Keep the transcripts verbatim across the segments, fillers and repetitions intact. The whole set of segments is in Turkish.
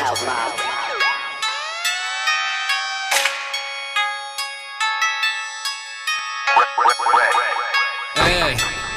Hey.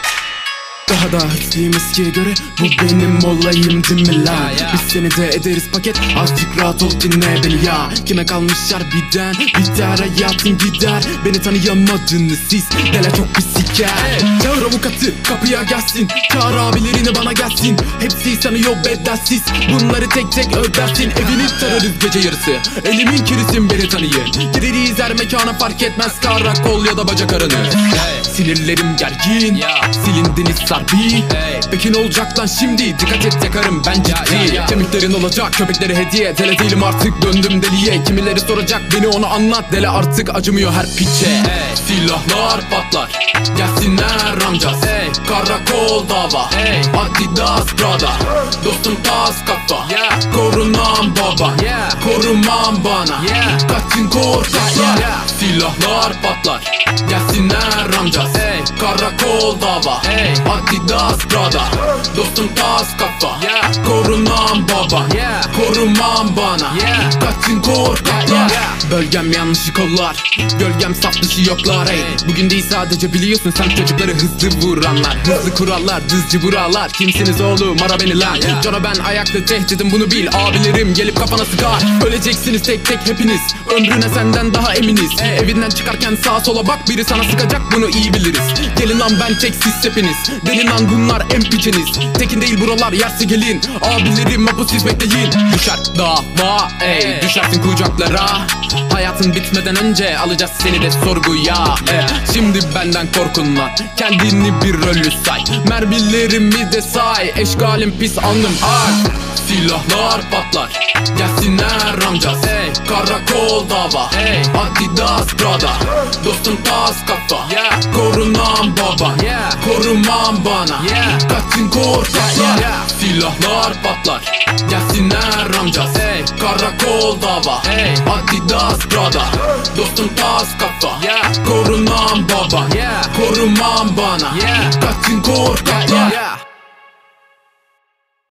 Daha da hızlıyım eskiye göre, bu benim olayım değil mi lan? Biz seni de ederiz paket, azıcık rahat ol dinle beni ya. Kime kalmışlar birden, biter hayatın gider. Beni tanıyamadınız siz, dele çok pis siker. Çağır avukatı kapıya gelsin, çağır abilerini bana gelsin. Hepsi sanıyor bedelsiz, bunları tek tek ödersin. Evini tararız gece yarısı, elimin kirisin beni tanıyın. Gireriz her mekana fark etmez, karakol ya da bacak aranır. Sinirlerim gergin, silindiniz sarbi. Peki ne olacak lan şimdi, dikkat et yakarım ben ciddi. Kemiklerin olacak köpeklere hediye, dele değilim artık döndüm deliye. Kimileri soracak beni onu anlat, dele artık acımıyor her piçe. Silahlar patlar, gelsinler amcaz. Karakol dava, Adidas Prada. Dostum tas kafa, korunam baba, korumam bana, kaçın korkaklar. Silahlar patlar, gelsinler amcaz. Karakol dava, Adidas Prada. Dostum tas kafa, korunam baba, korumam bana, kaçın korkaklar. Bölgem yanlışı kollar, gölgem saf dışı yoklar. Hey, bugün değil sadece biliyorsun sen çocukları hızlı vuranlar. Hızlı kurallar, dızcı buralar. Kimsiniz oğlum ara beni lan. Cana ben ayakta tehdidim bunu bil. Abilerim gelip kafana sıkar. Öleceksiniz tek tek hepiniz, ömrüne senden daha eminiz. Evinden çıkarken sağa sola bak, biri sana sıkacak bunu iyi biliriz. Gelin lan ben tek siz hepiniz, delin lan bunlar en piçiniz. Tekin değil buralar yerse gelin, abilerim mapus siz bekleyin. Düşer dava ey, düşersin kucaklara. Hayatın bitmeden önce alacağız seni de sorguya. e, Şimdi benden korkun lan, kendini bir ölü say. Mermilerimi de say, eşgalim pis alnım ay. Silahlar patlar, gelsinler amcaz. Karakol dava, Adidas Prada. Dostum tas kafa, korunam baba, korumam bana, kaçın korkaklar. Silahlar patlar, gelsinler amcaz. Karakol dava, Adidas Prada. Dostum tas kafa, korunam baba, korumam bana, kaçın korkaklar.